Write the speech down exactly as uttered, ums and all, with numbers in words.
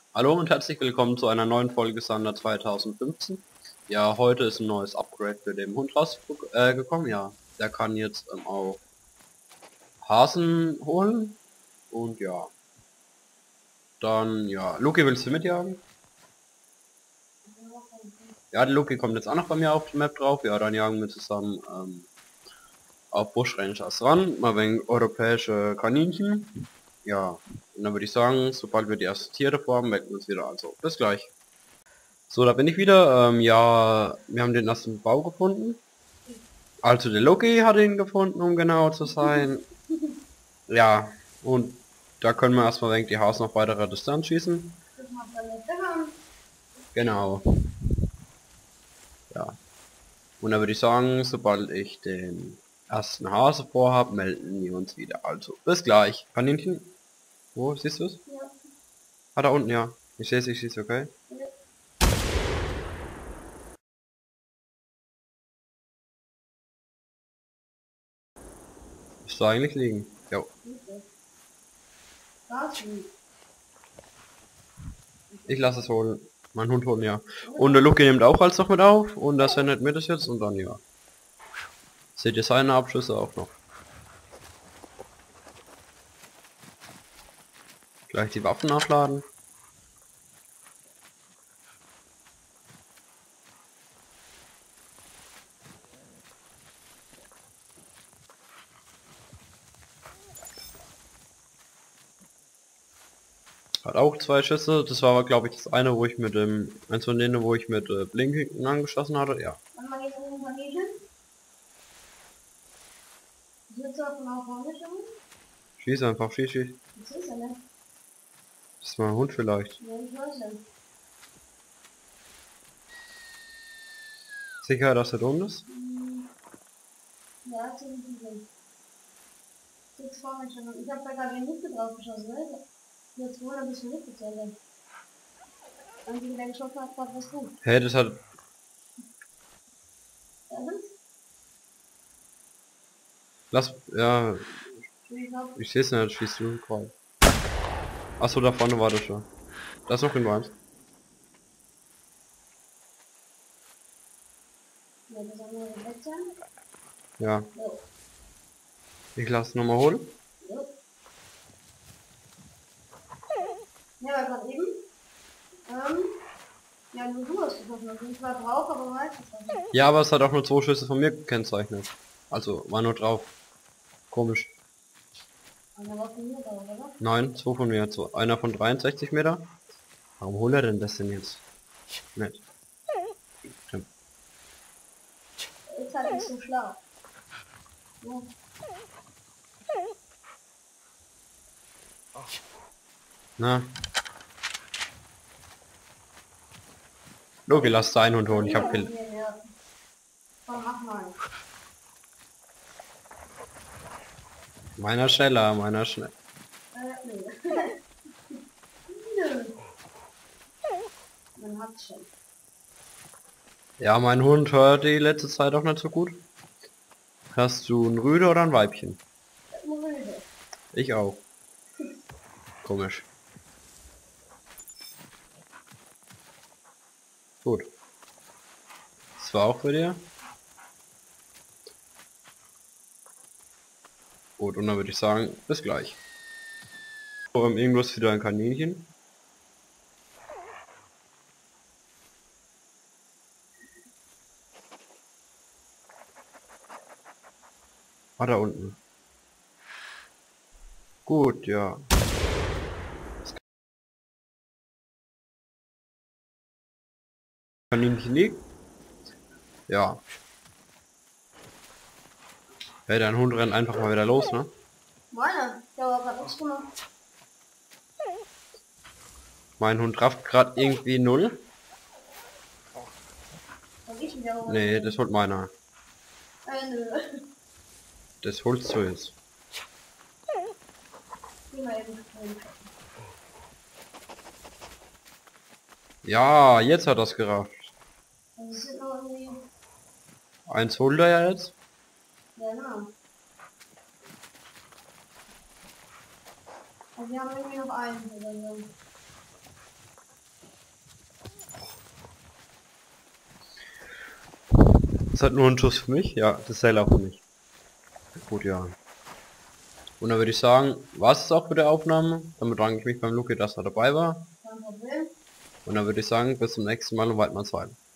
Hallo und herzlich willkommen zu einer neuen Folge Sander zweitausendfünfzehn. Ja, heute ist ein neues Upgrade für den Hund rausgekommen. Äh, ja, der kann jetzt ähm, auch Hasen holen. Und ja, dann ja, Luki, willst du mitjagen? Ja, der Luki kommt jetzt auch noch bei mir auf die Map drauf. Ja, dann jagen wir zusammen ähm, auf Bushrangers ran. Mal wegen europäische Kaninchen. Ja, und dann würde ich sagen, sobald wir die ersten Tiere davor haben, melden wir uns wieder. Also, bis gleich. So, da bin ich wieder. Ähm, ja, wir haben den ersten Bau gefunden. Also der Loki hat ihn gefunden, um genau zu sein. Ja, und da können wir erstmal denke die Haus noch weiterer Distanz schießen. Genau. Ja. Und dann würde ich sagen, sobald ich den ersten Hase vorhab, melden wir uns wieder. Also, bis gleich. Kaninchen. Wo, siehst du es? Ja. Ah, da unten, ja. Ich sehe es, ich sehe es, okay. Ja. Müsste eigentlich liegen. Jo. Ich lasse es holen. Mein Hund holen, ja. Und der Luki nimmt auch als noch mit auf. Und das sendet mir das jetzt und dann ja. Seht ihr seine Abschlüsse auch noch. Gleich die Waffen nachladen. Hat auch zwei Schüsse. Das war aber glaube ich das eine, wo ich mit dem, eins von denen, wo ich mit äh, Blinken angeschossen hatte. Ja. Schieß einfach, schieß, schieß. Was ist denn? Das ist mein Hund vielleicht. Ja, ich weiß nicht. Sicher, dass er dumm ist? Ja, ziemlich viel. Sechs vorne schon. Ich hab da gerade nicht drauf geschossen, ne? Jetzt wohl ein bisschen mitgezählt. Und die wieder geschossen hat, war was gut. Hä, hey, das hat... Ernst? Lass... Ja... Ich glaub, Ich seh's nicht, schießt du gerade. Achso, da vorne war das schon. Da ist noch ein Wein. ja, das andere wird weg sein. Ja. Jo. Ich lass nochmal holen. Jo. Ja, aber gerade eben. Ähm. Ja, nur du hast geschossen. Ich zwar drauf, aber weiß es nicht. Ja, aber es hat auch nur zwei Schüsse von mir gekennzeichnet. Also, war nur drauf. Komisch. Aber was von mir drauf, oder? Nein, zwei von mir. So, einer von dreiundsechzig Meter. Warum holt er denn das denn jetzt? Nicht. Stimmt. Ist halt nicht so schlau. Ja. Na. Loki, lass deinen Hund holen. Ich hab Kill. Ja, ja. Komm, mach mal. Meiner schneller, meiner schnell. Äh, nö. Nö. Man hat's schon. Ja, mein Hund hört die letzte Zeit auch nicht so gut. Hast du ein Rüde oder ein Weibchen? Rüde. Ich auch. Komisch. Gut. Das war auch für dir. Gut, und dann würde ich sagen, bis gleich. So, ähm, irgendwas wieder ein Kaninchen. Ah, da unten. Gut, ja. Das Kaninchen liegt. Ja. Hey, dein Hund rennt einfach mal wieder los, ne? Meiner, der war gerade nichts gemacht. Mein Hund rafft gerade irgendwie null. Hab ich wieder holen. Nee, das holt meiner. Äh, nö. Das holst du jetzt. Geh mal eben schnell. Ja, jetzt hat er's gerafft. Also es sind noch irgendwie. Eins holt er ja jetzt. Ja, genau. Und wir haben irgendwie noch einen oder so. Ist halt nur ein Schuss für mich? Ja, das zählt auch für mich. Gut, ja. Und dann würde ich sagen, war es auch für die Aufnahme. Dann bedanke ich mich beim Luki, dass er dabei war. Kein Problem. Und dann würde ich sagen, bis zum nächsten Mal und Waldmanns Weiden.